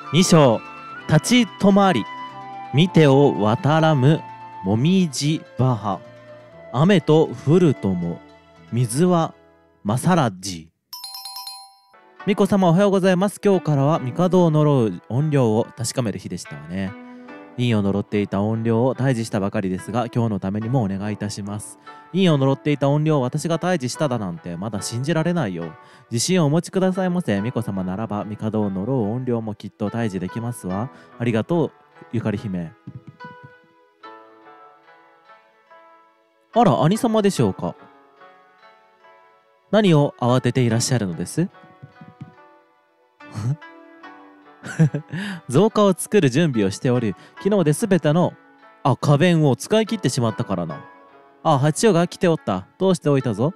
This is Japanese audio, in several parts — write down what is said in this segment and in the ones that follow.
二章、立ち止まり、見てを渡らむ、もみじばは。雨と降るとも、水はまさらじ。巫女様おはようございます。今日からは帝を呪う怨霊を確かめる日でしたわね。陰を呪っていた怨霊を退治したばかりですが、今日のためにもお願いいたします。陰を呪っていた怨霊を私が退治しただなんてまだ信じられないよ。自信をお持ちくださいませ。巫女様ならば帝を呪う怨霊もきっと退治できますわ。ありがとう、ゆかり姫。あら、兄様でしょうか。何を慌てていらっしゃるのです？造花を作る準備をしており、昨日で全ての花弁を使い切ってしまったからな。八代が来ておった。どうしておいたぞ。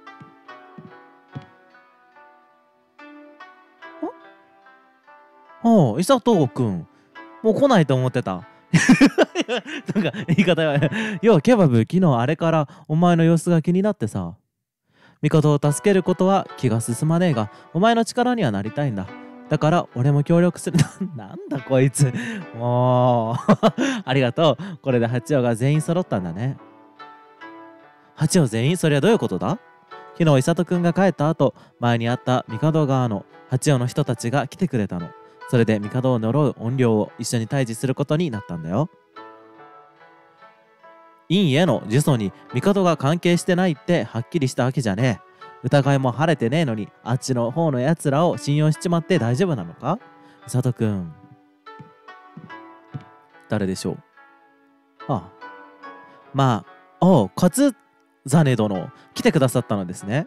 伊佐藤君、もう来ないと思ってた。なんか言い方が要はケバブ、昨日あれからお前の様子が気になってさ。帝を助けることは気が進まねえが、お前の力にはなりたいんだ。だから俺も協力する。なんだこいつ。もうありがとう。これで八代が全員揃ったんだね。八代全員？それはどういうことだ？昨日伊里くんが帰った後、前にあった帝側の八代の人たちが来てくれたの。それで帝を呪う怨霊を一緒に退治することになったんだよ。陰への呪詛に帝が関係してないってはっきりしたわけじゃねえ。疑いも晴れてねえのに、あっちの方のやつらを信用しちまって大丈夫なのか？伊里くん。誰でしょう？まあ、勝実殿、来てくださったのですね。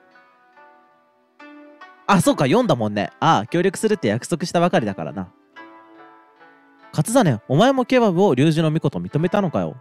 そうか、読んだもんね。協力するって約束したばかりだからな。勝実、お前もケバブを龍樹の巫女と認めたのかよ。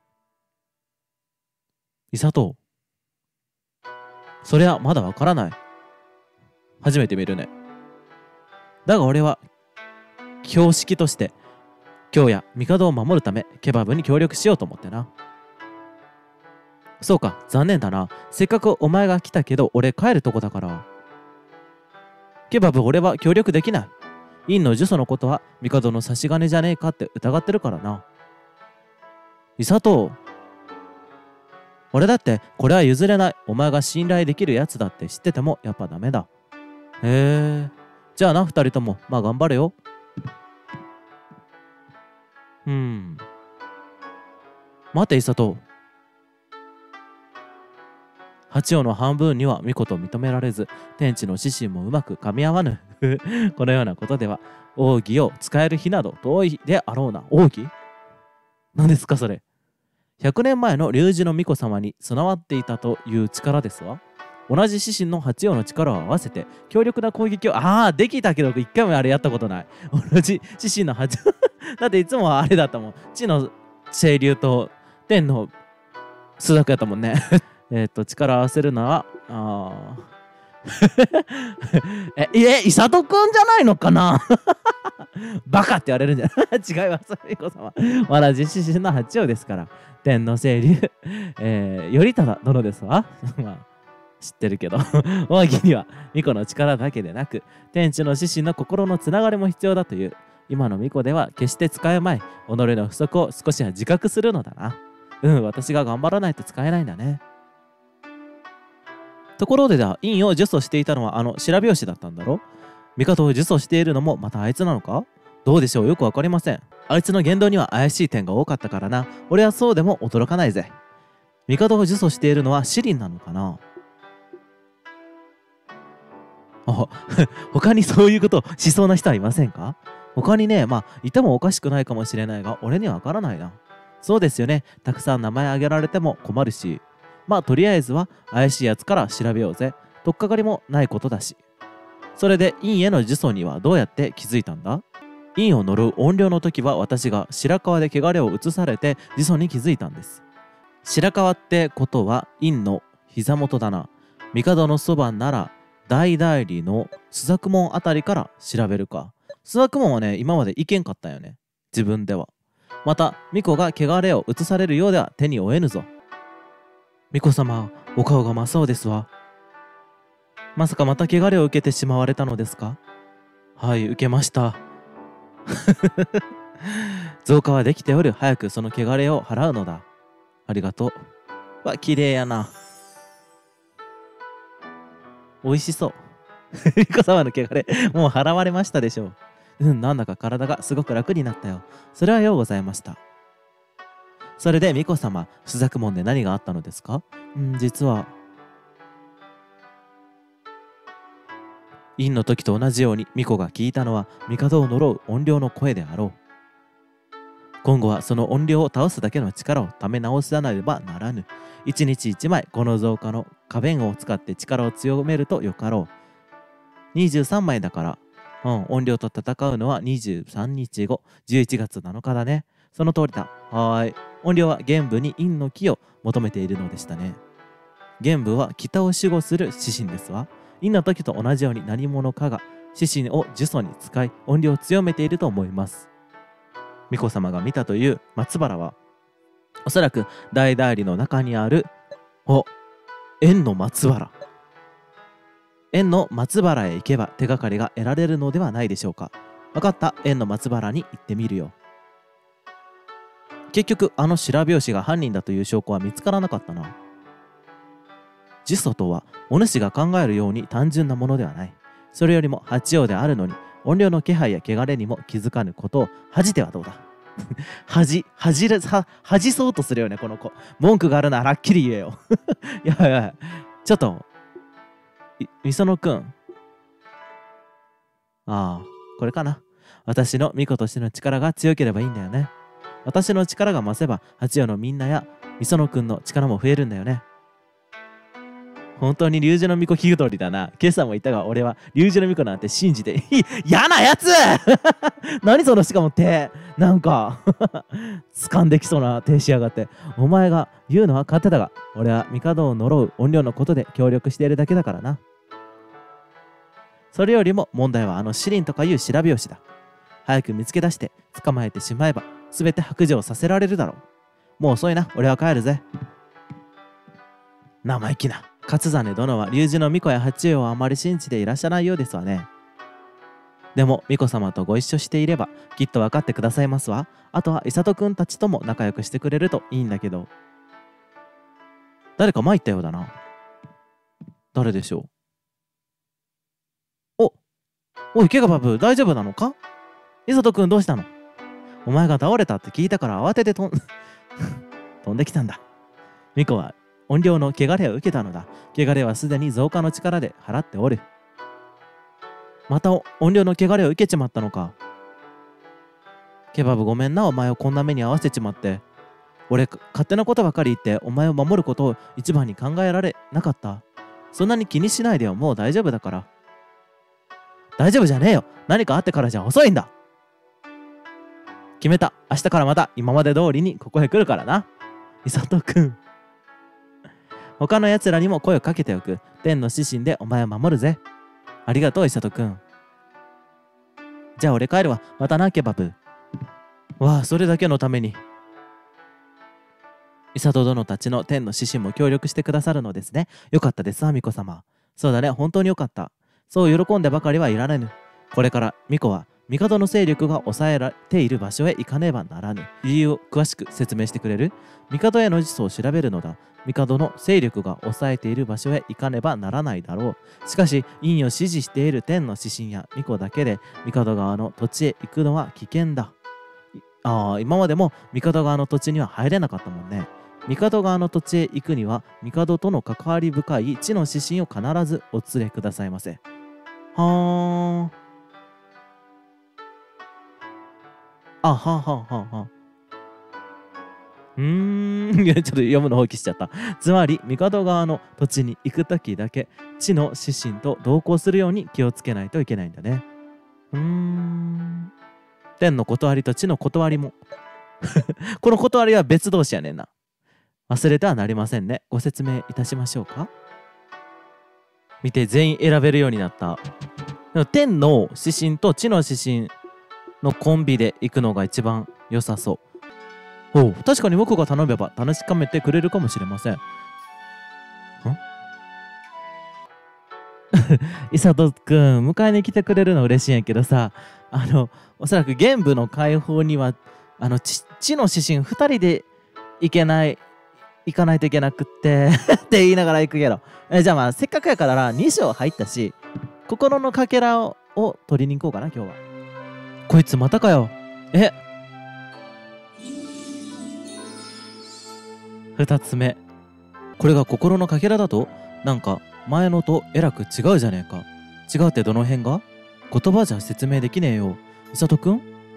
伊里、そりゃまだわからない。初めて見るね。だが俺は標識として今日や帝を守るためケバブに協力しようと思ってな。そうか、残念だな。せっかくお前が来たけど俺帰るとこだから。ケバブ、俺は協力できない。陰の呪詛のことは帝の差し金じゃねえかって疑ってるからな。伊里、俺だってこれは譲れない。お前が信頼できるやつだって知っててもやっぱダメだ。へえ、じゃあな、二人ともまあ頑張れよ。待て伊里、八代の半分には巫女と認められず、天地の指針もうまく噛み合わぬ。このようなことでは奥義を使える日など遠いであろうな。奥義？何ですかそれ。100年前の龍樹の巫女様に備わっていたという力ですわ。同じ指針の八葉の力を合わせて強力な攻撃を。できたけど一回もあれやったことない。同じ指針の八葉だっていつもはあれだったもん。地の清流と天の数学やったもんね。力を合わせるのは伊里くんじゃないのかな。バカって言われるんじゃない違います。巫女様同じ指針の八葉ですから。天の清流、頼忠殿ですわ。知ってるけど奥義には巫女の力だけでなく天地の獅子の心のつながりも必要だという。今の巫女では決して使えまい。己の不足を少しは自覚するのだな。私が頑張らないと使えないんだね。ところでだ、陰を呪詛していたのは白拍子だったんだろ。帝を呪詛しているのもまたあいつなのか？どうでしょう、よくわかりません。あいつの言動には怪しい点が多かったからな。俺はそうでも驚かないぜ。帝を呪詛しているのはシリンなのかな。他にそういうことをしそうな人はいませんか？他にね、いてもおかしくないかもしれないが、俺にはわからないな。そうですよね。たくさん名前挙げられても困るし。とりあえずは怪しいやつから調べようぜ。とっかかりもないことだし。それで陰への呪詛にはどうやって気づいたんだ？陰を呪う怨霊の時は私が白川で汚れを移されて呪詛に気づいたんです。白川ってことは陰の膝元だな。帝のそばなら大代理の朱雀門あたりから調べるか。朱雀門はね、今までいけんかったよね、自分では。また巫女が汚れを移されるようでは手に負えぬぞ。巫女様、お顔が真っ青ですわ。まさかまた汚れを受けてしまわれたのですか？はい、受けました。 増加はできておる。早くその汚れを払うのだ。ありがとう。わ、綺麗やな。美味しそう。ミコ様の汚れ、もう払われましたでしょう。なんだか体がすごく楽になったよ。それはようございました。それでミコ様、朱雀門で何があったのですか？実は。陰の時と同じようにミコが聞いたのは帝を呪う怨霊の声であろう。今後はその怨霊を倒すだけの力をため直さなればならぬ。一日一枚この増加の花弁を使って力を強めるとよかろう。23枚だから、怨霊と戦うのは23日後、11月7日だね。その通りだ。はーい。怨霊は玄武に陰の木を求めているのでしたね。玄武は北を守護する指針ですわ。陰の時と同じように何者かが指針を呪詛に使い怨霊を強めていると思います。巫女様が見たという松原はおそらく大代理の中にある円の松原。円の松原へ行けば手がかりが得られるのではないでしょうか。分かった、円の松原に行ってみるよ。結局あの白拍子が犯人だという証拠は見つからなかったな。呪詛とはお主が考えるように単純なものではない。それよりも八王であるのに怨霊の気配や汚れにも気づかぬことを恥じてはどうだ。恥じそうとするよねこの子。文句があるならはっきり言えよ。やばいやばい。ちょっとみそのくん。これかな。私の巫女としての力が強ければいいんだよね。私の力が増せば八王のみんなやみそのくんの力も増えるんだよね。本当に龍樹の巫女聞く通りだな。今朝も言ったが俺は龍樹の巫女なんて信じて嫌なやつ何そのしかも手なんか掴んできそうな手しやがって。お前が言うのは勝手だが俺は帝を呪う怨霊のことで協力しているだけだからな。それよりも問題はあのシリンとかいう白拍子だ。早く見つけ出して捕まえてしまえば全て白状させられるだろう。もう遅いな。俺は帰るぜ。生意気な。勝実殿は龍樹の巫女や八王をあまり信じていらっしゃらないようですわね。でも巫女様とご一緒していればきっと分かってくださいますわ。あとは伊里くんたちとも仲良くしてくれるといいんだけど。誰か参ったようだな。誰でしょう。おいケガバブ、大丈夫なのか？伊里くんどうしたの？お前が倒れたって聞いたから慌てて飛んできたんだ。巫女は怨霊の汚れを受けたのだ。汚れはすでに増加の力で払っておる。また怨霊の汚れを受けちまったのか。ケバブごめんな、お前をこんな目に遭わせちまって。俺勝手なことばかり言ってお前を守ることを一番に考えられなかった。そんなに気にしないでよ。もう大丈夫だから。大丈夫じゃねえよ。何かあってからじゃ遅いんだ。決めた。明日からまた今まで通りにここへ来るからな。伊里くん。他のやつらにも声をかけておく。天の指針でお前を守るぜ。ありがとう伊里くん。じゃあ俺帰るわ。またなケバブ。わあ、それだけのために伊里殿たちの天の指針も協力してくださるのですね。よかったです、巫女様。そうだね、本当によかった。そう喜んでばかりはいられぬ。これから巫女は帝の勢力が抑えられている場所へ行かねばならぬ。理由を詳しく説明してくれる？帝への呪詛を調べるのだ。帝の勢力が抑えている場所へ行かねばならないだろう。しかし陰を支持している天の指針や巫女だけで帝側の土地へ行くのは危険だ。今までも帝側の土地には入れなかったもんね。帝側の土地へ行くには帝との関わり深い地の指針を必ずお連れくださいませ。はあ。いやちょっと読むの放棄しちゃった。つまり帝側の土地に行くときだけ地の指針と同行するように気をつけないといけないんだね。天の断りと地の断りもこの断りは別同士やねんな。忘れてはなりませんね。ご説明いたしましょうか。見て、全員選べるようになった。でも天の指針と地の指針のコンビで行くのが一番良さそう。確かに僕が頼めば楽しかめてくれるかもしれません。伊里くん、迎えに来てくれるの嬉しいんやけどさ、 おそらく玄武の解放には地の指針2人で行かないといけなくってって言いながら行くけど、じゃあまあせっかくやから2章入ったし、心のかけらを取りに行こうかな今日は。こいつまたかよ。2つ目、これが心のかけらだと、なんか前のとえらく違うじゃねえか。違うってどの辺が？言葉じゃ説明できねえよ。伊里くん？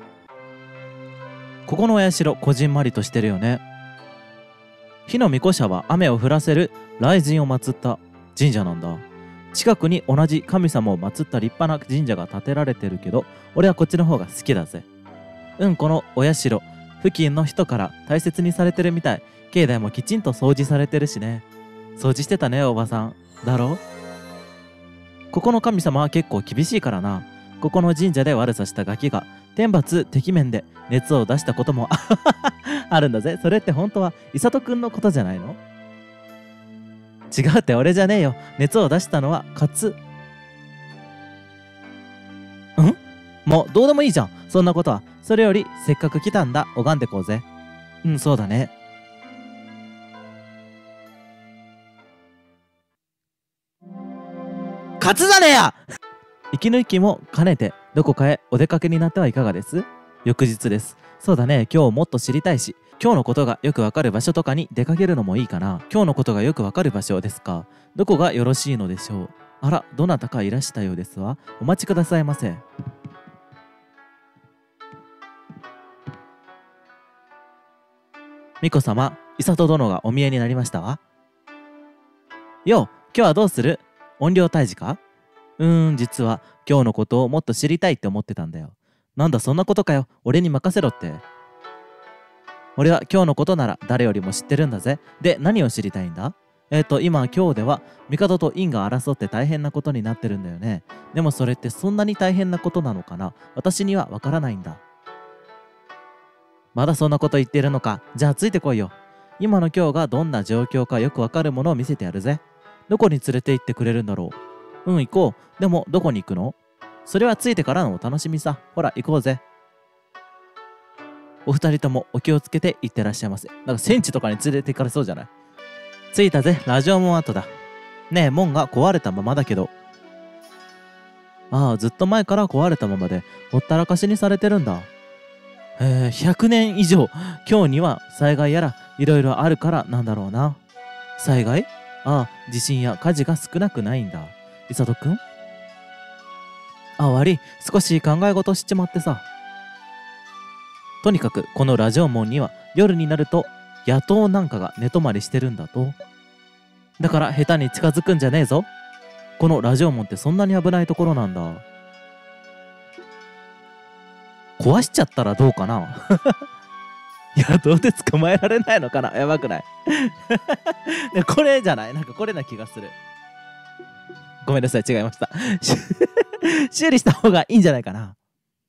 ここのお社こじんまりとしてるよね。火の御子社は雨を降らせる雷神を祀った神社なんだ。近くに同じ神様を祀った立派な神社が建てられてるけど、俺はこっちの方が好きだぜ。このお社付近の人から大切にされてるみたい。境内もきちんと掃除されてるしね。掃除してたねおばさんだろ。ここの神様は結構厳しいからな。ここの神社で悪さしたガキが天罰敵面で熱を出したこともあるんだぜ。それって本当は伊里くんのことじゃないの？違うって俺じゃねえよ。熱を出したのはもうどうでもいいじゃんそんなことは。それよりせっかく来たんだ、拝んでこうぜ。そうだね。勝つじゃねえや息抜きも兼ねてどこかへお出かけになってはいかがです？翌日です。そうだね、今日もっと知りたいし、今日のことがよくわかる場所とかに出かけるのもいいかな。今日のことがよくわかる場所ですか。どこがよろしいのでしょう。あら、どなたかいらしたようですわ。お待ちくださいませ。巫女様、伊里殿がお見えになりましたわ。よう、今日はどうする？怨霊退治か？実は今日のことをもっと知りたいって思ってたんだよ。なんだそんなことかよ。俺に任せろって。俺は今日のことなら誰よりも知ってるんだぜ。で、何を知りたいんだ？今では帝と院が争って大変なことになってるんだよね。でもそれってそんなに大変なことなのかな？私にはわからないんだ。まだそんなこと言ってるのか。じゃあついてこいよ。今の今日がどんな状況かよくわかるものを見せてやるぜ。どこに連れて行ってくれるんだろう。行こう。でもどこに行くの？それはついてからのお楽しみさ。ほら行こうぜ。お二人ともお気をつけて行ってらっしゃいませ。なんか戦地とかに連れて行かれそうじゃない？着いたぜ、ラジオ門跡だ。ねえ、門が壊れたままだけど。ああ、ずっと前から壊れたままでほったらかしにされてるんだ。100年以上。今日には災害やらいろいろあるからなんだろうな。災害？ああ、地震や火事が少なくないんだ。伊里くん？悪い、少し考え事しちまってさ。とにかくこのラジオ門には夜になると野党なんかが寝泊まりしてるんだと。だから下手に近づくんじゃねえぞ。このラジオ門ってそんなに危ないところなんだ。壊しちゃったらどうかなどうで捕まえられないのかな。やばくないこれじゃない？なんかこれな気がする。ごめんなさい、違いました修理した方がいいんじゃないかな。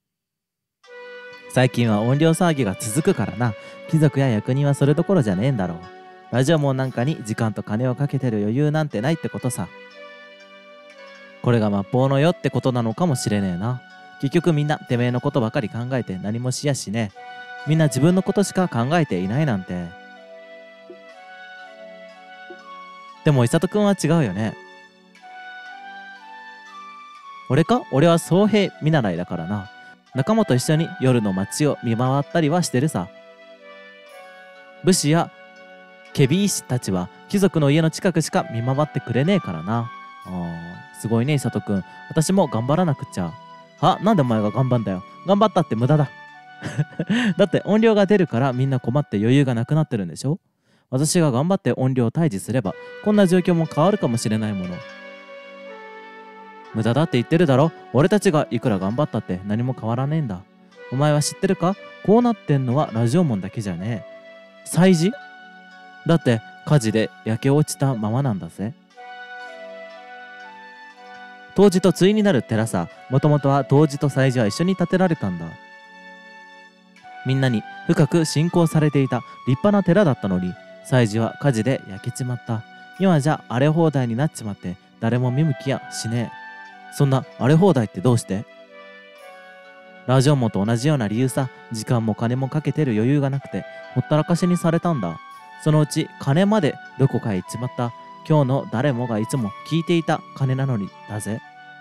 最近は怨霊騒ぎが続くからな。貴族や役人はそれどころじゃねえんだろう。ラジオ門なんかに時間と金をかけてる余裕なんてないってことさ。これが末法の世ってことなのかもしれねえな。結局みんなてめえのことばかり考えて何もしやしねえ。みんな自分のことしか考えていないなんて。でも伊里くんは違うよね。俺か？俺は僧兵見習いだからな。仲間と一緒に夜の街を見回ったりはしてるさ。武士やケビ医師たちは貴族の家の近くしか見回ってくれねえからな。すごいね伊里くん。私も頑張らなくちゃ。なんでお前が頑張んだよ。頑張ったって無駄だだって音量が出るからみんな困って余裕がなくなってるんでしょ。私が頑張って音量を退治すればこんな状況も変わるかもしれないもの。無駄だって言ってるだろ。俺たちがいくら頑張ったって何も変わらねえんだ。お前は知ってるか？こうなってんのはラジオ門だけじゃねえ。祭事？だって火事で焼け落ちたままなんだぜ。冬至と対になる寺さ。もともとは冬至と祭事は一緒に建てられたんだ。みんなに深く信仰されていた立派な寺だったのに、祭事は火事で焼けちまった。今じゃ荒れ放題になっちまって誰も見向きやしねえ。そんな荒れ放題ってどうして？ ラジオもと同じような理由さ。時間も金もかけてる余裕がなくて、ほったらかしにされたんだ。そのうち金までどこかへ行っちまった。今日の誰もがいつも聞いていた金なのにだぜ。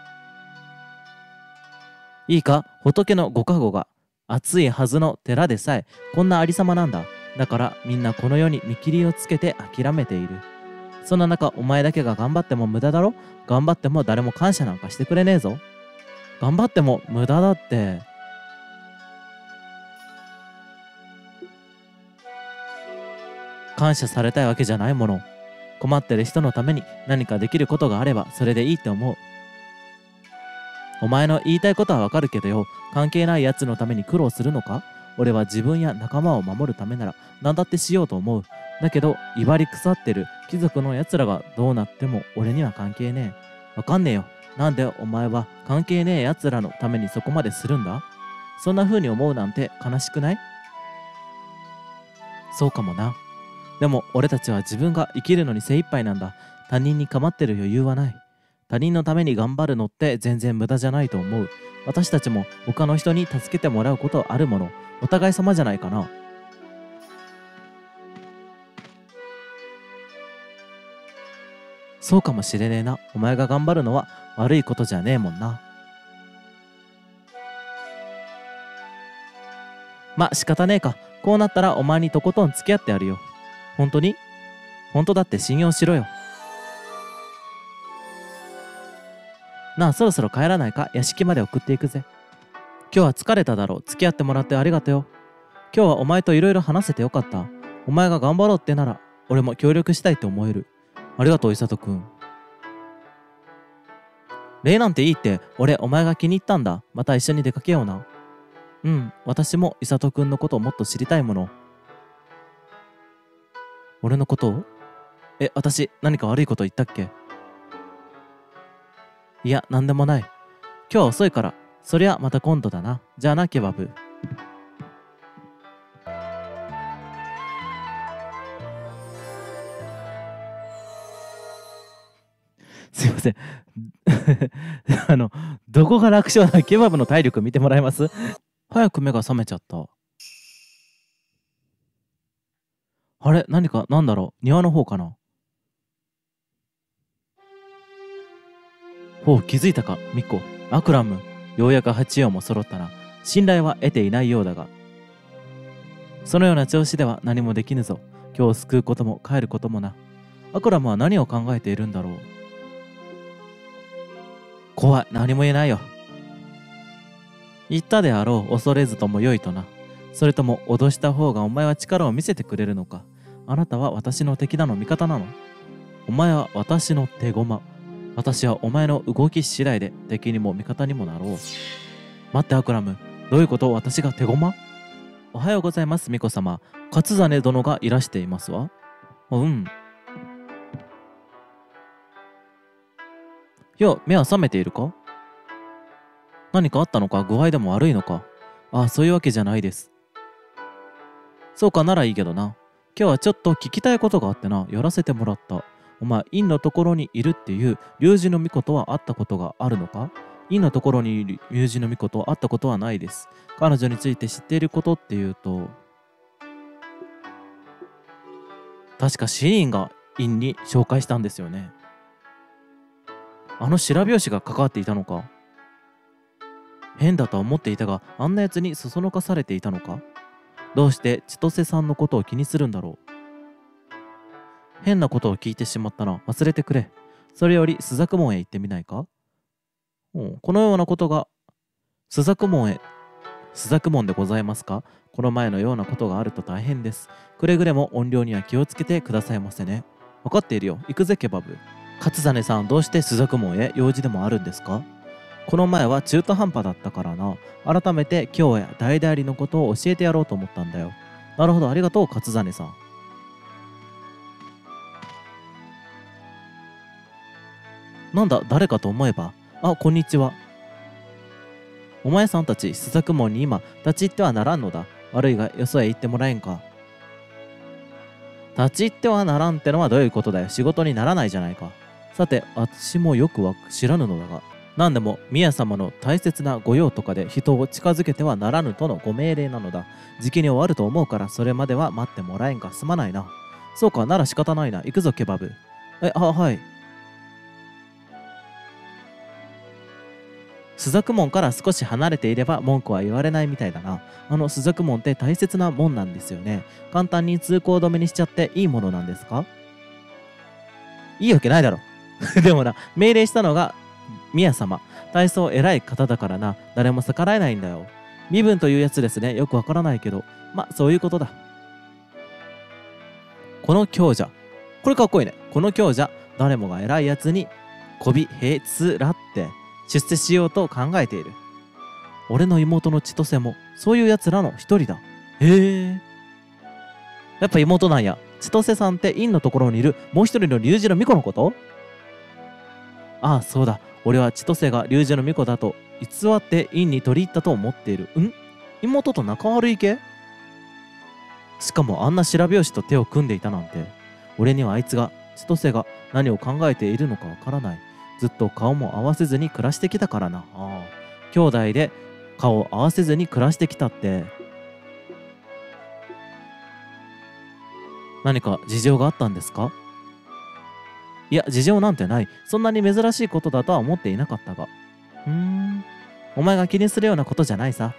いいか、仏のご加護が熱いはずの寺でさえこんなありさまなんだ。だからみんなこの世に見切りをつけて諦めている。そんな中、お前だけが頑張っても無駄だろ。頑張っても誰も感謝なんかしてくれねえぞ。頑張っても無駄だって。感謝されたいわけじゃないもの。困ってる人のために何かできることがあればそれでいいって思う。お前の言いたいことはわかるけどよ、関係ないやつのために苦労するのか。俺は自分や仲間を守るためなら何だってしようと思う。だけど威張り腐ってる貴族のやつらがどうなっても俺には関係ねえ。わかんねえよ。なんでお前は関係ねえやつらのためにそこまでするんだ。そんな風に思うなんて悲しくない？そうかもな。でも俺たちは自分が生きるのに精一杯なんだ。他人に構ってる余裕はない。他人のために頑張るのって全然無駄じゃないと思う。私たちも他の人に助けてもらうことあるもの。お互い様じゃないかな。そうかもしれねえな。お前が頑張るのは悪いことじゃねえもんな。ま、仕方ねえか。こうなったらお前にとことん付き合ってやるよ。本当に？本当だって信用しろよ。なあ、そろそろ帰らないか。屋敷まで送っていくぜ。今日は疲れただろう。付き合ってもらってありがとうよ。今日はお前といろいろ話せてよかった。お前が頑張ろうってなら俺も協力したいと思える。ありがとう、伊里くん。礼なんていいって。俺お前が気に入ったんだ。また一緒に出かけような。うん、私も伊里くんのことをもっと知りたいもの。俺のことを？私何か悪いこと言ったっけ？いや、なんでもない。今日は遅いから。そりゃまた今度だな。じゃあな、ケバブ。すいません。あの、どこが楽勝なケバブの体力見てもらえます？早く目が覚めちゃった。あれ、何か、なんだろう。庭の方かな。ほう、気づいたか、ミコ。アクラム。ようやく八葉も揃ったな。信頼は得ていないようだが。そのような調子では何もできぬぞ。今日救うことも帰ることもな。アクラムは何を考えているんだろう。怖い、何も言えないよ。言ったであろう、恐れずともよいとな。それとも脅した方がお前は力を見せてくれるのか。あなたは私の敵だの味方なの？お前は私の手駒。私はお前の動き次第で敵にも味方にもなろう。待って、アクラム。どういうこと？私が手駒？おはようございます、巫女様。勝実殿がいらしていますわ。うん。よ、目は覚めているか？何かあったのか？具合でも悪いのか？ああ、そういうわけじゃないです。そうかならいいけどな。今日はちょっと聞きたいことがあってな、寄らせてもらった。お前、院のところにいるっていう龍神の巫女とは会ったことがあるのか？院のところにいる龍神の巫女と会ったことはないです。彼女について知っていることっていうと、確かシリンが院に紹介したんですよね。あの白拍子が関わっていたのか。変だとは思っていたが、あんなやつにそそのかされていたのか。どうして千歳さんのことを気にするんだろう。変なことを聞いてしまったな。忘れてくれ。それより朱雀門へ行ってみないか？このようなことが朱雀門へ。朱雀門でございますか？この前のようなことがあると大変です。くれぐれも音量には気をつけてくださいませね。分かっているよ。行くぜケバブ。勝実さん、どうして朱雀門へ？用事でもあるんですか？この前は中途半端だったからな。改めて今日や大々理のことを教えてやろうと思ったんだよ。なるほど、ありがとう勝実さん。なんだ、誰かと思えば。あ、こんにちは。お前さんたち朱雀門に今立ち入ってはならんのだ。悪いがよそへ行ってもらえんか。立ち入ってはならんってのはどういうことだよ。仕事にならないじゃないか。さて、私もよくは知らぬのだが、 何でも宮様の大切な御用とかで人を近づけてはならぬとのご命令なのだ。じきに終わると思うからそれまでは待ってもらえんかすまないな。そうか、なら仕方ないな。行くぞケバブ。はい。朱雀門から少し離れていれば文句は言われないみたいだな。朱雀門って大切な門なんですよね。簡単に通行止めにしちゃっていいものなんですか？いいわけないだろ。でもな、命令したのが宮様。大層偉い方だからな。誰も逆らえないんだよ。身分というやつですね。よくわからないけど。そういうことだ。この強者。これかっこいいね。この強者。誰もが偉いやつにこびへつらって出世しようと考えている。俺の妹の千歳もそういうやつらの一人だ。へえ。やっぱ妹なんや。千歳さんって院のところにいるもう一人の龍二の巫女のこと？ああ、そうだ。俺は千歳が龍二の巫女だと偽って院に取り入ったと思っている。妹と仲悪い系？しかもあんな白拍子と手を組んでいたなんて。俺にはあいつが、千歳が何を考えているのかわからない。ずっと顔も合わせずに暮らしてきたからな。兄弟で顔を合わせずに暮らしてきたって。何か事情があったんですか？いや、事情なんてない。そんなに珍しいことだとは思っていなかったが。お前が気にするようなことじゃないさ。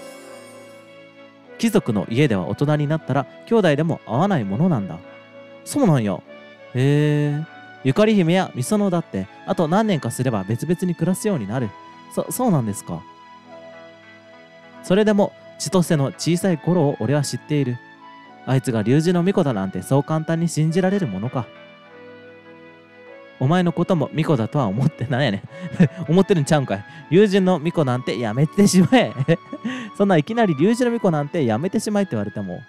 貴族の家では大人になったら兄弟でも会わないものなんだ。そうなんや。へえ。ゆかり姫やみそのだってあと何年かすれば別々に暮らすようになる。そうなんですか。それでも千歳の小さい頃を俺は知っている。あいつが龍二の巫女だなんてそう簡単に信じられるものか。お前のことも巫女だとは思ってないやねん思ってるんちゃうんかい。龍二の巫女なんてやめてしまえそんないきなり龍二の巫女なんてやめてしまえって言われても、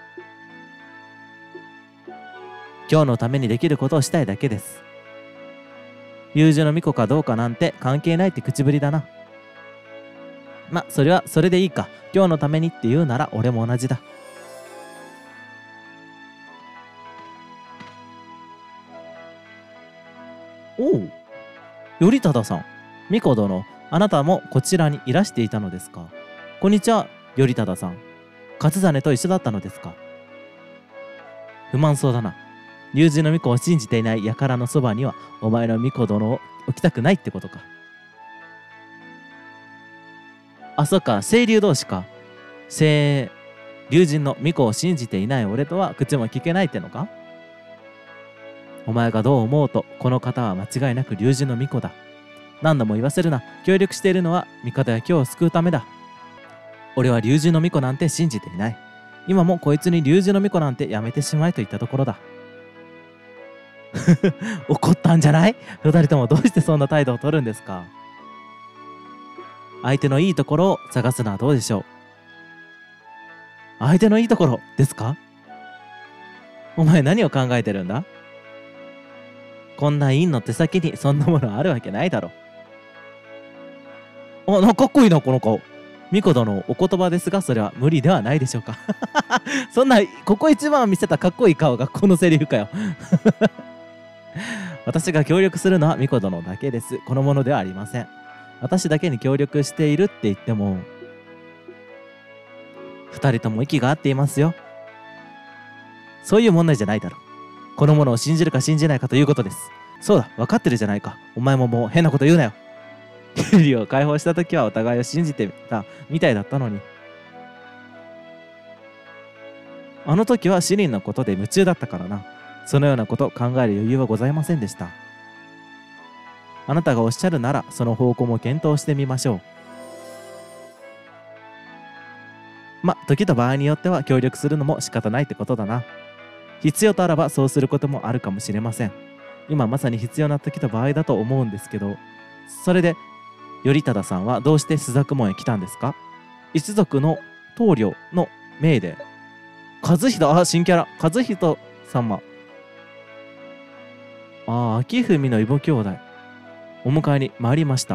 今日のためにできることをしたいだけです。龍二の巫女かどうかなんて関係ないって口ぶりだな。それはそれでいいか。今日のためにって言うなら俺も同じだ。おう、頼忠さん。巫女殿、あなたもこちらにいらしていたのですか。こんにちは、頼忠さん。勝実と一緒だったのですか。不満そうだな。龍二の巫女を信じていない輩のそばにはお前の巫女殿を置きたくないってことか。そっか、清流同士か。龍神の巫女を信じていない俺とは口も聞けないってのか。お前がどう思うとこの方は間違いなく龍神の巫女だ。何度も言わせるな。協力しているのは味方や今日を救うためだ。俺は龍神の巫女なんて信じていない。今もこいつに龍神の巫女なんてやめてしまえと言ったところだ怒ったんじゃない？二人ともどうしてそんな態度を取るんですか。相手のいいところを探すのはどうでしょう。相手のいいところですか？お前何を考えてるんだ？こんな陰の手先にそんなものあるわけないだろ。かっこいいなこの顔。巫女殿お言葉ですがそれは無理ではないでしょうかそんなここ一番見せたかっこいい顔がこのセリフかよ私が協力するのは巫女殿だけです。このものではありません。私だけに協力しているって言っても二人とも息が合っていますよ。そういう問題じゃないだろ。このものを信じるか信じないかということです。そうだ、分かってるじゃないか。お前ももう変なこと言うなよ。キュリを解放した時はお互いを信じてたみたいだったのに。あの時はシリンのことで夢中だったからな。そのようなことを考える余裕はございませんでした。あなたがおっしゃるならその方向も検討してみましょう。時と場合によっては協力するのも仕方ないってことだな。必要とあらばそうすることもあるかもしれません。今まさに必要な時と場合だと思うんですけど、それで頼忠さんはどうして朱雀門へ来たんですか？一族の棟梁の命で。和人、新キャラ和人様。秋文の異母兄弟お迎えに参りました。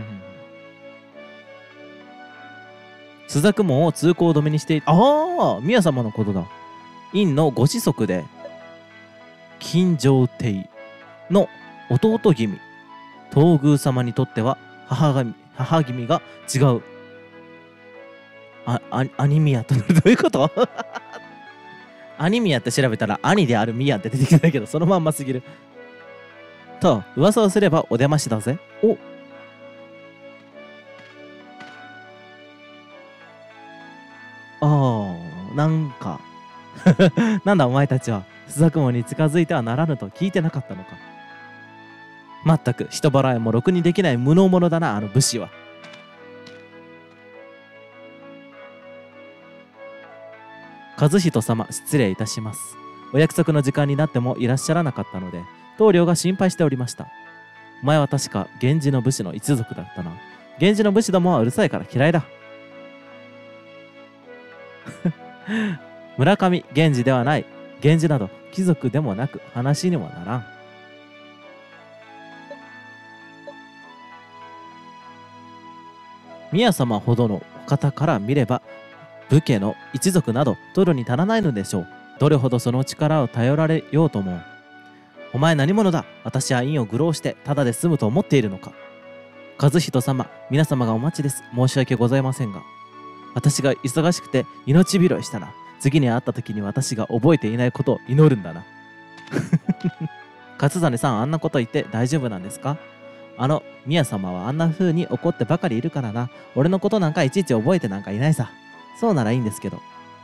朱雀門を通行止めにしていた。宮様のことだ。院のご子息で金城帝の弟君。 東宮様にとっては母君が違う。アニミヤとどういうことアニミヤって調べたら兄であるミヤって出てきたけど、そのまんますぎる。と噂をすればお出ましだぜ。お、なんかなんだお前たちは、朱雀門に近づいてはならぬと聞いてなかったのか。まったく人払いもろくにできない無能者だな、あの武士は。和人様、失礼いたします。お約束の時間になってもいらっしゃらなかったので、棟梁が心配しておりました。お前は確か源氏の武士の一族だったな。源氏の武士どもはうるさいから嫌いだ。村上源氏ではない。源氏など貴族でもなく話にもならん。宮様ほどのお方から見れば武家の一族など取るに足らないのでしょう。どれほどその力を頼られようとも。お前何者だ。私は院を愚弄してただで済むと思っているのか。和人様、皆様がお待ちです。申し訳ございませんが、私が忙しくて命拾いしたら、次に会った時に私が覚えていないことを祈るんだな。勝実さん、あんなこと言って大丈夫なんですか。宮様はあんな風に怒ってばかりいるからな。俺のことなんかいちいち覚えてなんかいないさ。そうならいいんですけど。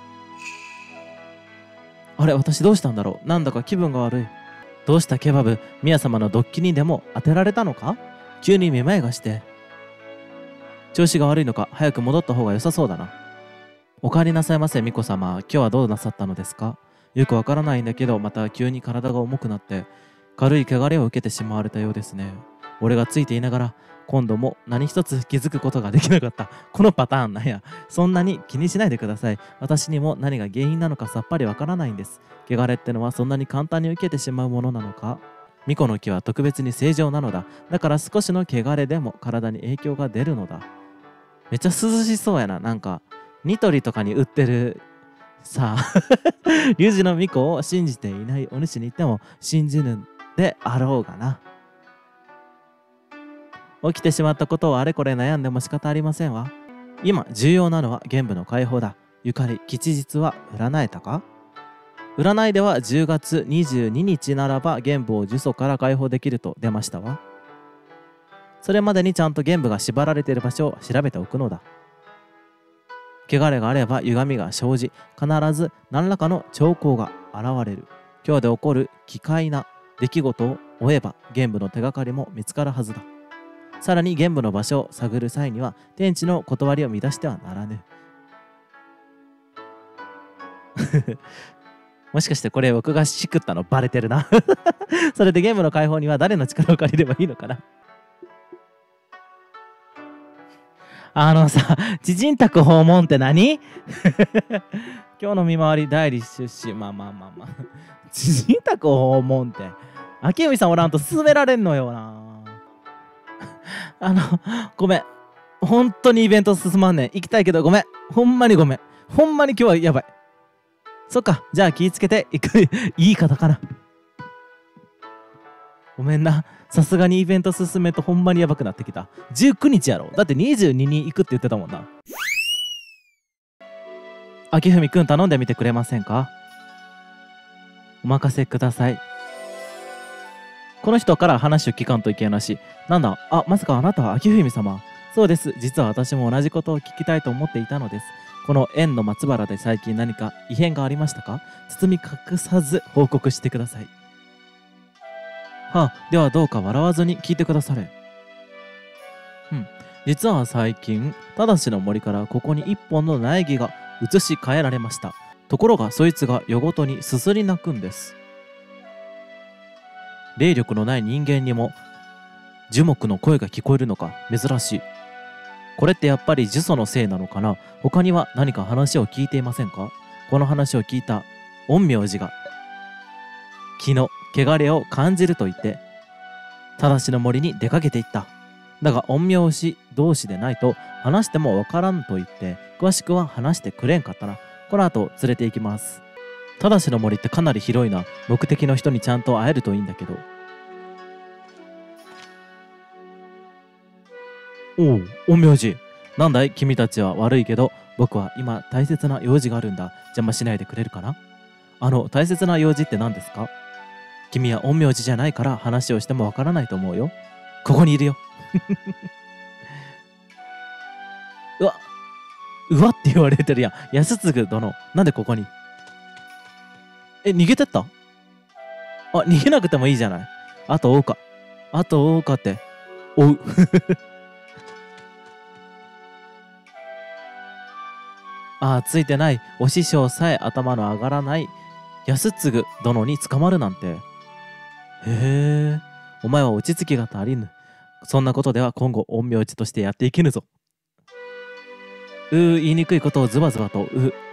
あれ、私どうしたんだろう。なんだか気分が悪い。どうしたケバブ、宮様のドッキリにでも当てられたのか。急にめまいがして。調子が悪いのか、早く戻った方が良さそうだな。お帰りなさいませ、巫女様。今日はどうなさったのですか。よくわからないんだけど、また急に体が重くなって軽い汚れを受けてしまわれたようですね。俺がついていながら今度も何一つ気づくことができなかった。このパターンなんや。そんなに気にしないでください。私にも何が原因なのかさっぱりわからないんです。汚れってのはそんなに簡単に受けてしまうものなのか。巫女の木は特別に正常なのだ。だから少しの汚れでも体に影響が出るのだ。めっちゃ涼しそうやな。なんかニトリとかに売ってるさあ龍二の巫女を信じていないお主に言っても信じぬであろうがな。起きてしまったことをあれこれ悩んでも仕方ありませんわ。今重要なのは玄武の解放だ。ゆかり吉日は占えたか。占いでは10月22日ならば玄武を呪詛から解放できると出ましたわ。それまでにちゃんと玄武が縛られている場所を調べておくのだ。汚れがあれば歪みが生じ、必ず何らかの兆候が現れる。今日で起こる奇怪な出来事を追えば玄武の手がかりも見つかるはずだ。さらに玄武の場所を探る際には天地の断りを乱してはならぬ。もしかしてこれ僕がしくったのバレてるな。それで玄武の解放には誰の力を借りればいいのかな。知人宅訪問って何？今日の見回り代理出資、まあ知人宅訪問って明海さんおらんと進められんのよな。ごめん、本当にイベント進まんねん。行きたいけどごめん、ほんまにごめん、ほんまに今日はやばい。そっか、じゃあ気ぃつけて行く。いい方かな。ごめんな、さすがにイベント進めとほんまにやばくなってきた。19日やろ。だって22に行くって言ってたもんな。秋文くん頼んでみてくれませんか。お任せください。この人から話を聞かんといけなし。なんだ、まさかあなたは秋文様。そうです。実は私も同じことを聞きたいと思っていたのです。この縁の松原で最近何か異変がありましたか。包み隠さず報告してください。ではどうか笑わずに聞いてくだされ。実は最近、正の森からここに一本の苗木が移し替えられました。ところがそいつが夜ごとにすすり泣くんです。霊力のない人間にも樹木の声が聞こえるのか珍しい。これってやっぱり呪詛のせいなのかな。他には何か話を聞いていませんか。この話を聞いた陰陽師が気の汚れを感じると言って正の森に出かけていった。だが陰陽師同士でないと話してもわからんと言って詳しくは話してくれんかったな。この後連れて行きます。正の森ってかなり広いな。目的の人にちゃんと会えるといいんだけど。 おう、陰陽師。なんだい君たちは。悪いけど僕は今大切な用事があるんだ。邪魔しないでくれるかな。大切な用事って何ですか？君は陰陽師じゃないから話をしてもわからないと思うよ。ここにいるよ。うわ、うわって言われてるやん。安次殿、なんでここに？逃げてった？逃げなくてもいいじゃない。あと追うか。あと追うかって。追う。ついてない。お師匠さえ頭の上がらない安次殿に捕まるなんて。へえ、お前は落ち着きが足りぬ。そんなことでは今後陰陽師としてやっていけぬぞ。言いにくいことをズバズバと。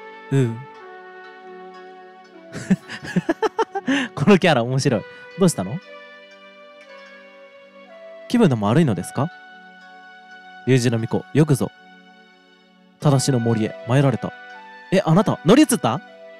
このキャラ面白い。どうしたの？気分でも悪いのですか？龍二の巫女、よくぞ。正しの森へ参られた。あなた乗り移った？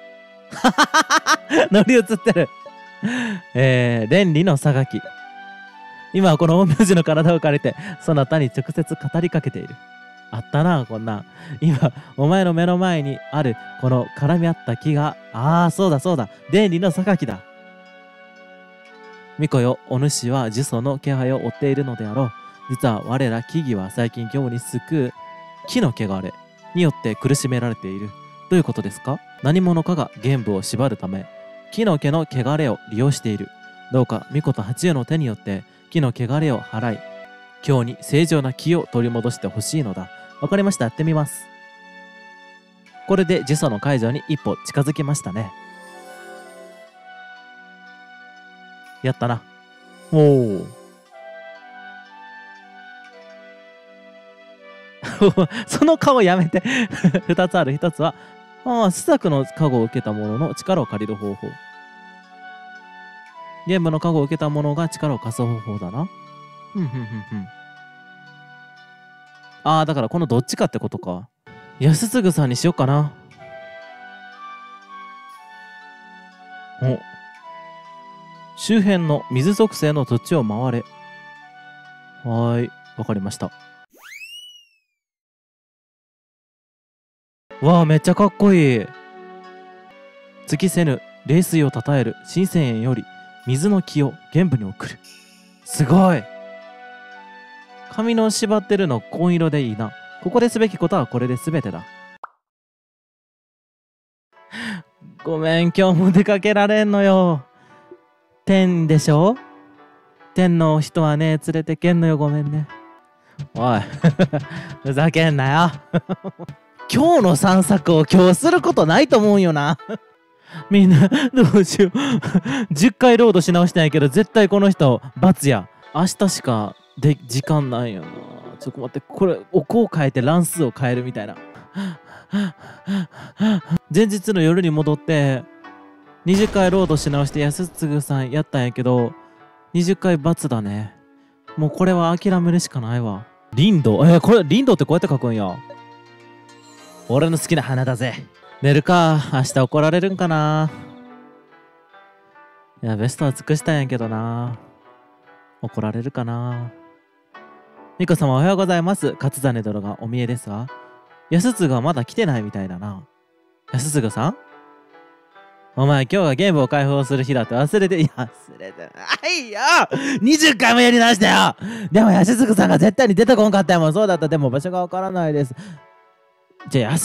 乗り移ってる。連理の榊。今はこの陰陽師の体を借りてそなたに直接語りかけている。あったな、こんなん。今お前の目の前にあるこの絡み合った木が、そうだそうだ、連理の榊だ。巫女よ、お主は呪詛の気配を追っているのであろう。実は我ら木々は最近業務に救う木の汚れによって苦しめられている。どういうことですか？何者かが玄武を縛るため木の毛の汚れを利用している。どうか巫女と八重の手によって木の汚れを払い、今日に正常な木を取り戻してほしいのだ。わかりました、やってみます。これで呪詛の解除に一歩近づきましたね。やったな。おお。その顔やめて。2つある。1つは朱雀の加護を受けた者の力を借りる方法。玄武の加護を受けた者が力を貸す方法だな。だからこのどっちかってことか。安次さんにしよっかな。周辺の水属性の土地を回れ。はーい、わかりました。わあ、めっちゃかっこいい。尽きせぬ冷水をたたえる新鮮園より水の気を玄武に送る。すごい。髪の縛ってるの紺色でいいな。ここですべきことはこれで全てだ。ごめん、今日も出かけられんのよ。天でしょ？天の人はね、連れてけんのよ。ごめんね。おい。ふざけんなよ。今日の散策を今日することないと思うんよな。みんなどうしよう。10回ロードし直してないけど絶対この人罰や。明日しかで時間ないよな。ちょっと待って、これお香を変えて乱数を変えるみたいな。前日の夜に戻って20回ロードし直して安次さんやったんやけど20回罰だね。もうこれは諦めるしかないわ。リンド、これリンドってこうやって書くんや。俺の好きな花だぜ。寝るか。明日怒られるんかな。いや、ベストは尽くしたんやけどな。怒られるかな。ミコ様おはようございます。勝実殿がお見えですわ。安次がまだ来てないみたいだな。安次さん、お前今日がゲームを開放する日だって忘れて。いや、忘れてないよ。20回もやり直したよ。でも安次さんが絶対に出てこんかったよ。もうそうだった。でも場所がわからないです。じゃあ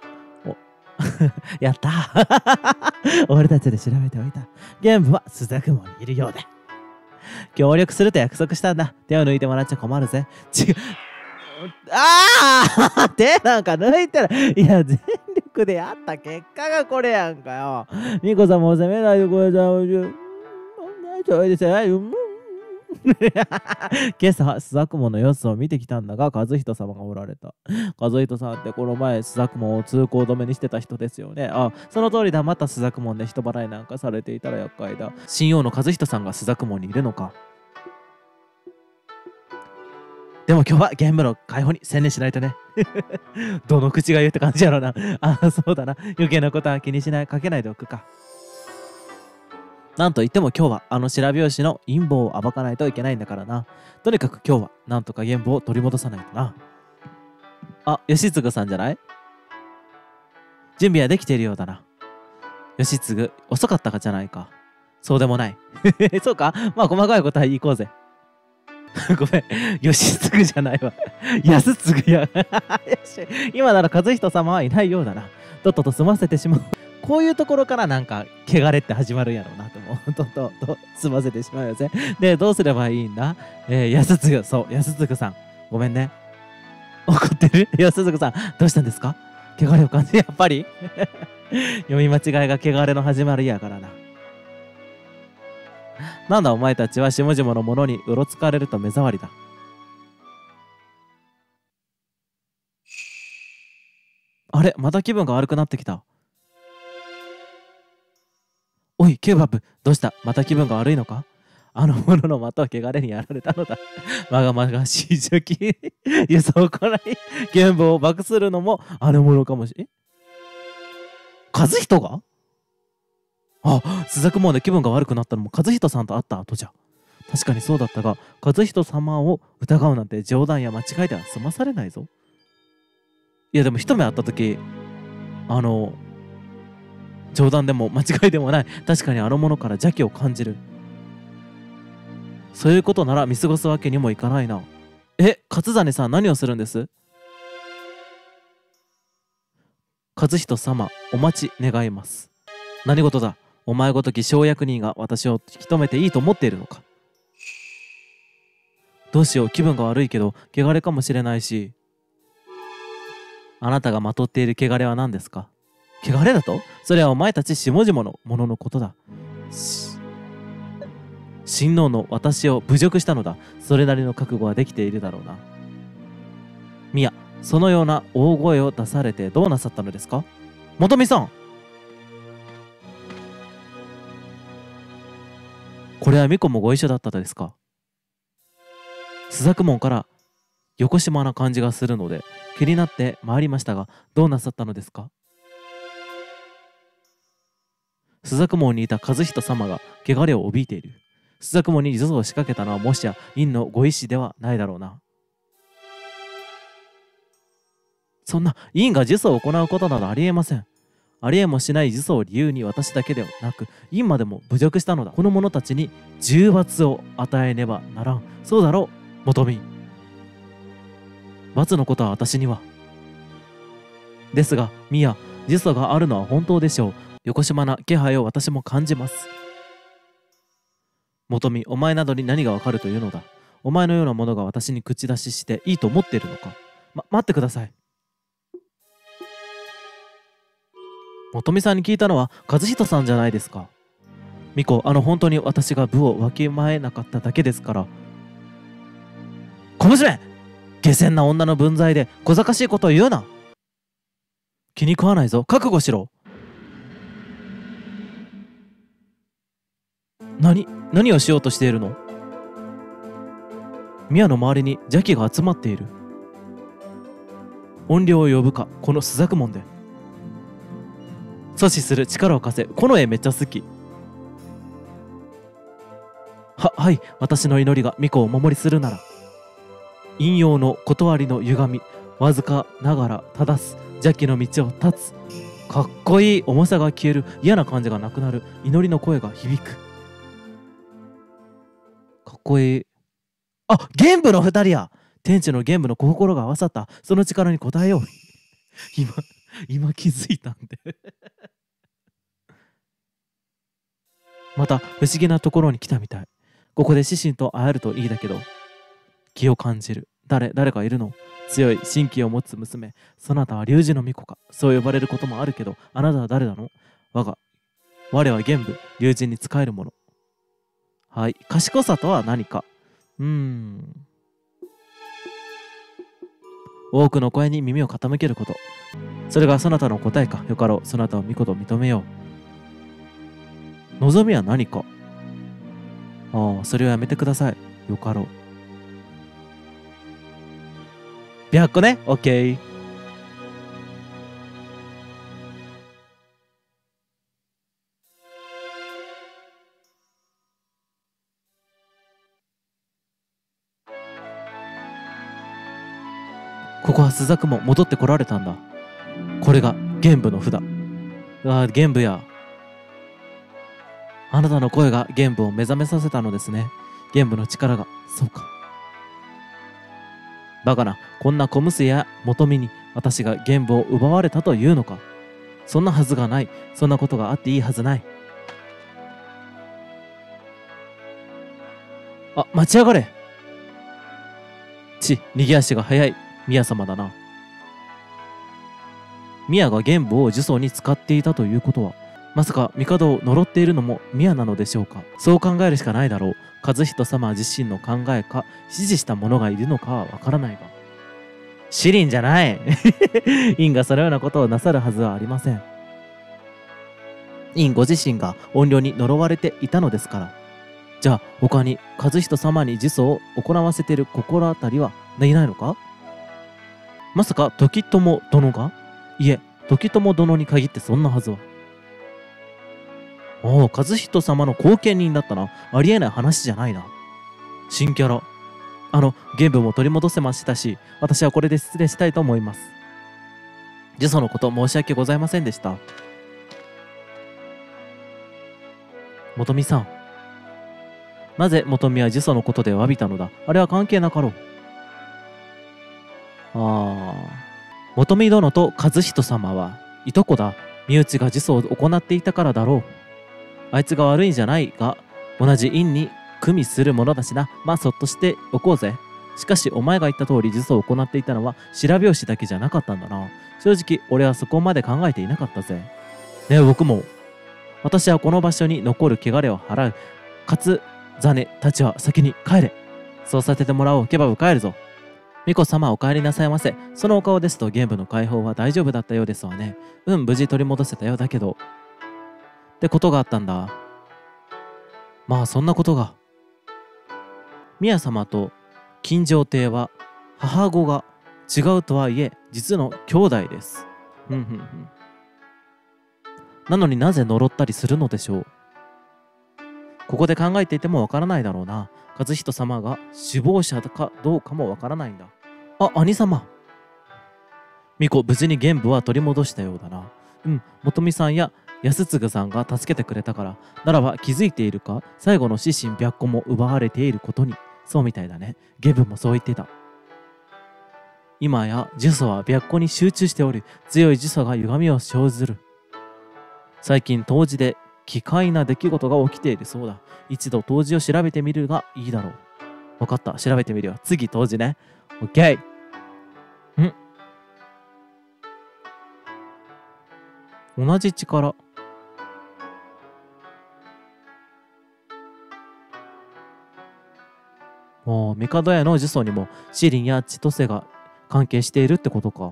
やった俺たちで調べておいた。ゲームは朱雀門にいるようで協力すると約束したんだ。手を抜いてもらっちゃ困るぜ。違う。手なんか抜いてる。いや、全力でやった結果がこれやんかよ。ミコさんも責めないでください。そうですよ。今朝、朱雀門の様子を見てきたんだが、和人様がおられた。和人さんってこの前、朱雀門を通行止めにしてた人ですよね。その通りだ。また朱雀門で人払いなんかされていたら厄介だ。神王の和人さんが朱雀門にいるのか。でも今日はゲームの解放に専念しないとね。どの口が言うって感じやろな。そうだな。余計なことは気にしない、かけないでおくか。 なんといっても今日はあの白拍子の陰謀を暴かないといけないんだからな。とにかく今日はなんとか玄武を取り戻さないとな。あ、義継さんじゃない？準備はできているようだな。義継、遅かったかじゃないか。そうでもない。そうか、まあ細かいことは行こうぜ。ごめん、義継じゃないわ。安継や。よし、今なら和人様はいないようだな。とっとと済ませてしまう。こういうところからなんか、汚れって始まるんやろうなと思う。とっと済ませてしまうよぜ。で、どうすればいいんだ？安継、そう、安継さん。ごめんね。怒ってる？安継さん、どうしたんですか？汚れを感じ、やっぱり読み間違いが汚れの始まりやからな。なんだお前たちは下々のものにうろつかれると目障りだ。あれ、また気分が悪くなってきた。おい、ケバブ、どうした？また気分が悪いのか？あの者の的は汚れにやられたのだ。まがまがしい邪気。輸送行い、玄武を爆するのもあの者かもしれ。和人が？あ、朱雀門で気分が悪くなったのも和人さんと会った後じゃ。確かにそうだったが、和人様を疑うなんて冗談や間違いでは済まされないぞ。いやでも一目会った時、あの、冗談でも間違いでもない。確かにあの者から邪気を感じる。そういうことなら見過ごすわけにもいかないな。勝実さん何をするんです？和人様、お待ち願います。何事だ？お前ごとき生役人が私を引き止めていいと思っているのか？どうしよう、気分が悪いけど汚れかもしれないし。あなたがまとっている汚れは何ですか？汚れだと？それはお前たち下々のもののことだ。親王の私を侮辱したのだ。それなりの覚悟はできているだろうな。宮、そのような大声を出されてどうなさったのですか？元美さん、これは巫女もご一緒だったですか？朱雀門から横島な感じがするので気になって参りましたが、どうなさったのですか？朱雀門にいた和人様が汚れを怯いている。朱雀門に呪詛を仕掛けたのはもしや院のご意志ではないだろうな。そんな院が呪詛を行うことなどありえません。ありえもしない呪詛を理由に私だけではなく院までも侮辱したのだ。この者たちに重罰を与えねばならん。そうだろう、元美。罰のことは私には。ですが、宮、呪詛があるのは本当でしょう。横島な気配を私も感じます。元美、お前などに何がわかるというのだ。お前のようなものが私に口出ししていいと思っているのか。待ってください。元美さんに聞いたのは和人さんじゃないですか。巫女、本当に私が部をわきまえなかっただけですから。小娘、下賤な女の分際で小賢しいことを言うな。気に食わないぞ、覚悟しろ。何をしようとしているの？宮の周りに邪気が集まっている。怨霊を呼ぶか、この朱雀門で。阻止する力を貸せ。この絵めっちゃ好き。はい、私の祈りが巫女をお守りするなら。陰陽の断りの歪み、わずかながら正す邪気の道を立つ。かっこいい。重さが消える。嫌な感じがなくなる。祈りの声が響く。かっこいい。あ、玄武の二人や。天地の玄武の心が合わさったその力に応えよう。今気づいたんで。また不思議なところに来たみたい。ここで獅子と会えるといいだけど。気を感じる。誰かいるの？強い神気を持つ娘。そなたは龍神の巫女か。そう呼ばれることもあるけど、あなたは誰なの？我は玄武、龍神に仕える者。はい。賢さとは何か。多くの声に耳を傾けること。それがそなたの答えか。よかろう。そなたを巫女と認めよう。望みは何か。それをやめてください。よかろう。白個ね。オッケー。 わ、スザクも戻ってこられたんだ。これが玄武の札。うわ、玄武や。あなたの声が玄武を目覚めさせたのですね。玄武の力が。そうか。バカな、こんな小娘や元美に私が玄武を奪われたというのか。そんなはずがない。そんなことがあっていいはずない。あ、待ち上がれ。逃げ足が速い宮様だな。宮が玄武を呪詛に使っていたということは、まさか帝を呪っているのも宮なのでしょうか。そう考えるしかないだろう。和人様自身の考えか指示した者がいるのかはわからないが。シリンじゃない。院がそのようなことをなさるはずはありません。院ご自身が怨霊に呪われていたのですから。じゃあ他に和人様に呪詛を行わせている心当たりはいないのか。まさか時友殿が。いえ、時友殿に限ってそんなはずは。おお、和人様の後見人だったな。ありえない話じゃないな。新キャラ。玄武も取り戻せましたし、私はこれで失礼したいと思います。呪詛のこと申し訳ございませんでした。元美さん。なぜ元美は呪詛のことで詫びたのだ。あれは関係なかろう。元美殿と和人様はいとこだ。身内が呪詛を行っていたからだろう。あいつが悪いんじゃないが、同じ院に組みする者だしな。まあそっとしておこうぜ。しかしお前が言った通り呪詛を行っていたのは白拍子だけじゃなかったんだな。正直俺はそこまで考えていなかったぜ。ねえ、僕も。私はこの場所に残る汚れを払う。勝実たちは先に帰れ。そうさせてもらおう。ケバブ帰るぞ。巫女様お帰りなさいませ。そのお顔ですと玄武の解放は大丈夫だったようですわね。無事取り戻せたようだけど。ってことがあったんだ。まあそんなことが。宮様と金城帝は母子が違うとはいえ実の兄弟です。なのになぜ呪ったりするのでしょう。ここで考えていてもわからないだろうな。和人様が首謀者かどうかもわからないんだ。あ、兄様。巫女、無事に玄武は取り戻したようだな。元美さんや安次さんが助けてくれたから。ならば気づいているか。最後の獅子白虎も奪われていることに。そうみたいだね。玄武もそう言ってた。今や呪詛は白虎に集中しており、強い呪詛が歪みを生ずる。最近当時で奇怪な出来事が起きているそうだ。一度当時を調べてみるがいいだろう。分かった、調べてみるよ。次当時ね。オッケー。同じ力。帝への呪詛にもシリンや千歳が関係しているってことか。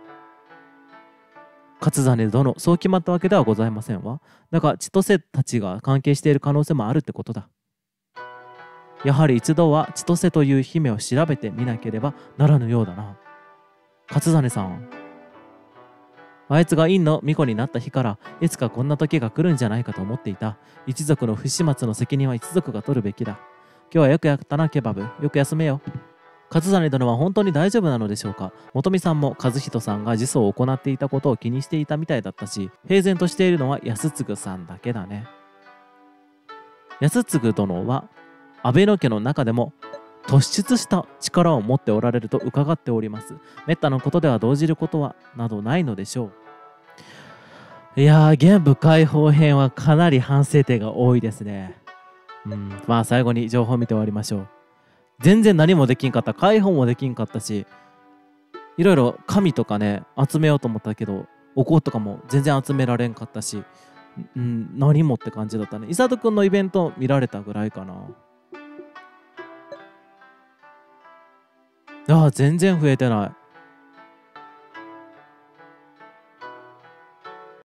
勝実殿、そう決まったわけではございませんわ。だが千歳たちが関係している可能性もあるってことだ。やはり一度は千歳という姫を調べてみなければならぬようだな。勝実さん。あいつが院の巫女になった日からいつかこんな時が来るんじゃないかと思っていた。一族の不始末の責任は一族が取るべきだ。今日はよくやったな、ケバブ。よく休めよ。勝実殿は本当に大丈夫なのでしょうか。元美さんも和人さんが呪詛を行っていたことを気にしていたみたいだったし、平然としているのは安次さんだけだね。安次殿は安倍の家の中でも突出した力を持っておられると伺っております。めったなことでは動じることはなどないのでしょう。いやー、玄武解放編はかなり反省点が多いですね。まあ最後に情報を見て終わりましょう。全然何もできんかった。解放もできんかったし、いろいろ紙とかね集めようと思ったけど、お香とかも全然集められんかったし、何もって感じだったね。イサトくんのイベント見られたぐらいかな。全然増えてない。